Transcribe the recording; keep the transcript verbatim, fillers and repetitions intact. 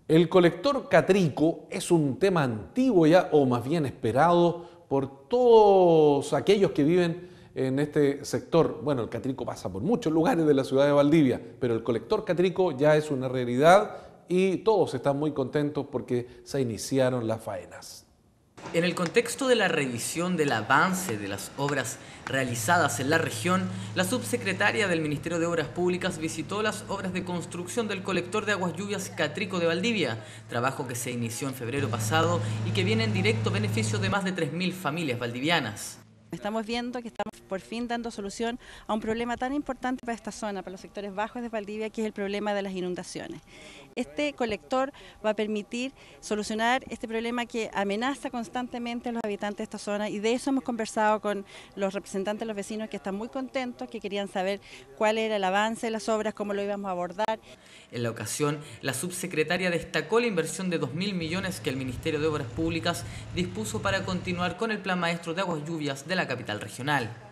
El colector Catrico es un tema antiguo ya, o más bien esperado por todos aquellos que viven en este sector. Bueno, el Catrico pasa por muchos lugares de la ciudad de Valdivia, pero el colector Catrico ya es una realidad y todos están muy contentos porque se iniciaron las faenas. En el contexto de la revisión del avance de las obras realizadas en la región, la subsecretaria del Ministerio de Obras Públicas visitó las obras de construcción del colector de aguas lluvias Catrico de Valdivia, trabajo que se inició en febrero pasado y que viene en directo beneficio de más de tres mil familias valdivianas. Estamos viendo que estamos por fin dando solución a un problema tan importante para esta zona, para los sectores bajos de Valdivia, que es el problema de las inundaciones. Este colector va a permitir solucionar este problema que amenaza constantemente a los habitantes de esta zona, y de eso hemos conversado con los representantes de los vecinos, que están muy contentos, que querían saber cuál era el avance de las obras, cómo lo íbamos a abordar. En la ocasión, la subsecretaria destacó la inversión de dos mil millones que el Ministerio de Obras Públicas dispuso para continuar con el Plan Maestro de Aguas Lluvias de la capital regional.